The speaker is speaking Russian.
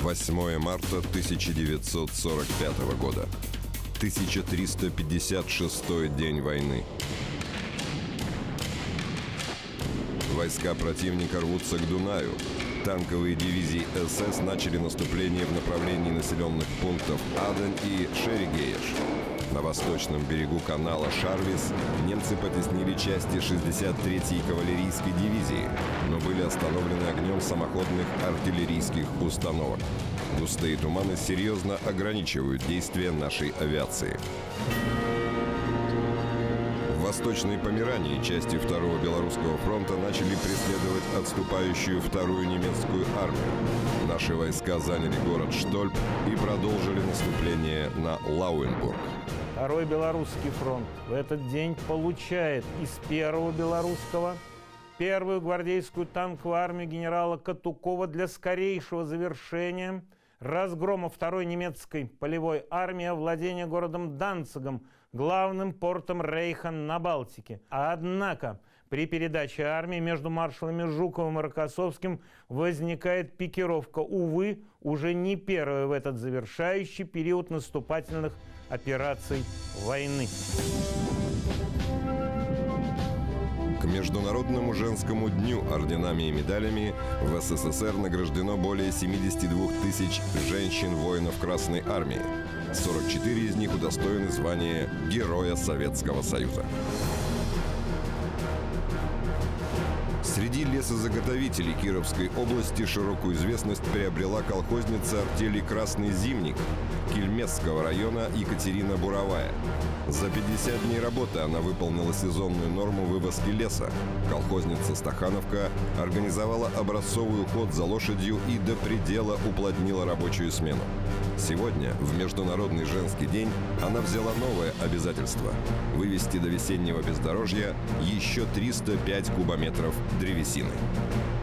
8 марта 1945 года. 1356-й день войны. Войска противника рвутся к Дунаю. Танковые дивизии СС начали наступление в направлении населенных пунктов Аден и Шеригейш. На восточном берегу канала Шарвис немцы потеснили части 63-й кавалерийской дивизии, но были остановлены огнем самоходных артиллерийских установок. Густые туманы серьезно ограничивают действия нашей авиации. В Восточной Померании части 2-го Белорусского фронта начали преследовать отступающую 2-ю немецкую армию. Наши войска заняли город Штольп и продолжили наступление на Лауенбург. 2-й Белорусский фронт в этот день получает из 1-го Белорусского 1-ю гвардейскую танковую армию генерала Катукова для скорейшего завершения разгрома 2-й немецкой полевой армии, владения городом Данцигом, главным портом Рейха на Балтике. Однако при передаче армии между маршалами Жуковым и Рокоссовским возникает пикировка, увы, уже не первая в этот завершающий период наступательных операций войны. К Международному женскому дню орденами и медалями в СССР награждено более 72 тысяч женщин-воинов Красной Армии. 44 из них удостоены звания Героя Советского Союза. Среди лесозаготовителей Кировской области широкую известность приобрела колхозница артели «Красный зимник» Кельмесского района Екатерина Буровая. За 50 дней работы она выполнила сезонную норму вывозки леса. Колхозница Стахановка организовала образцовый уход за лошадью и до предела уплотнила рабочую смену. Сегодня, в Международный женский день, она взяла новое обязательство – вывести до весеннего бездорожья еще 305 кубометров древесины.